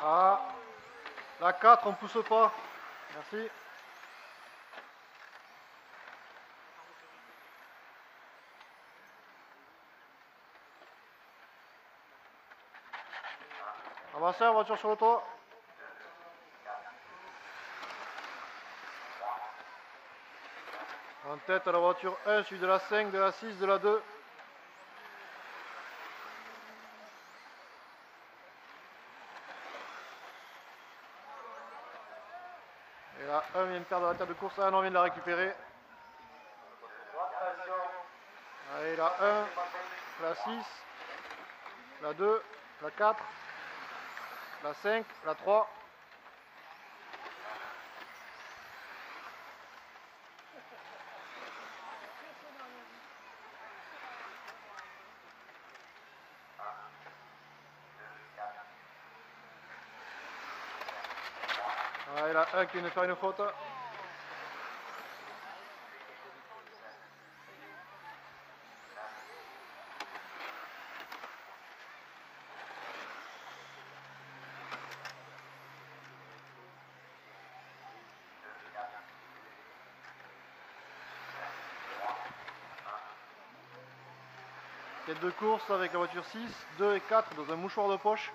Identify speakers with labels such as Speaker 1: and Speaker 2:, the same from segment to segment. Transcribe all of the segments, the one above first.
Speaker 1: Ah, la 4, on ne pousse pas. Merci. Avancez la voiture sur le toit. En tête à la voiture 1, suivi de la 5, de la 6, de la 2. Et la 1 vient de perdre la tête de course. Ah non, on vient de la récupérer. Allez, la 1, la 6, la 2, la 4, la 5, la 3. Allez, la 1 qui vient de faire une faute. Tête de course avec la voiture 6, 2 et 4 dans un mouchoir de poche.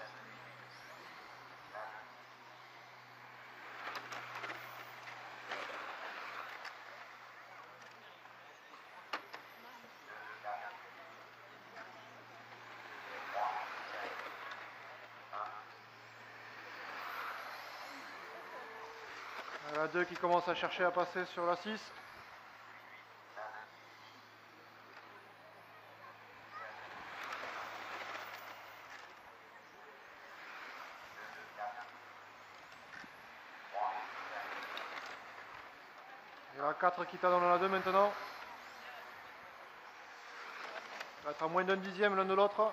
Speaker 1: La 2 qui commence à chercher à passer sur la 6. Et la 4 qui t'a dans la 2 maintenant. Ça va être à moins d'un dixième l'un de l'autre.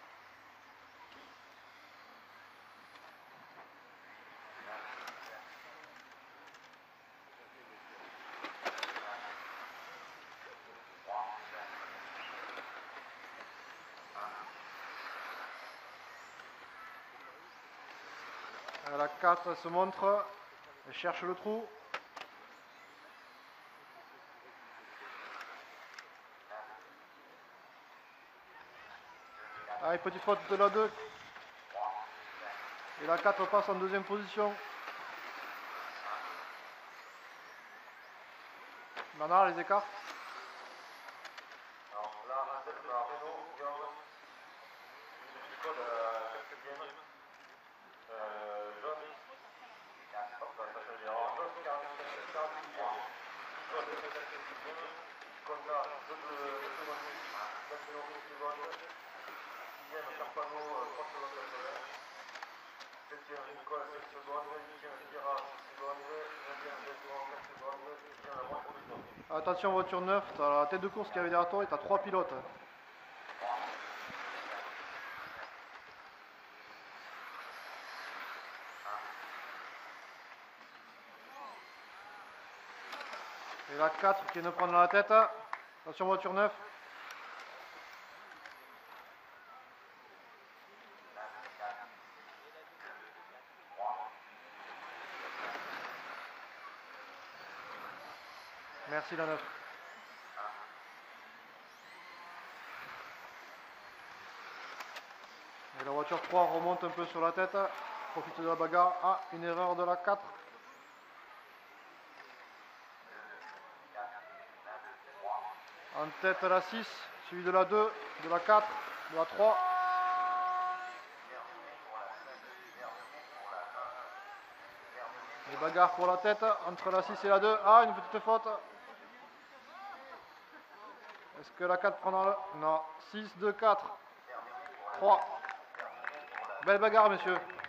Speaker 1: La 4 se montre, elle cherche le trou. Allez, petite faute de la 2. Et la 4 passe en deuxième position. Bernard, les écarts. Attention, voiture 9, tu as la tête de course qui avait derrière toi et tu as 3 pilotes. Et la 4 qui vient de prendre la tête. Attention, voiture 9. Merci la 9. Et la voiture 3 remonte un peu sur la tête. Profite de la bagarre. Ah, une erreur de la 4. En tête la 6, suivi de la 2, de la 4, de la 3. Les bagarres pour la tête entre la 6 et la 2. Ah, une petite faute. Est-ce que la 4 prendra le... Non. 6, 2, 4. 3. Belle bagarre, messieurs.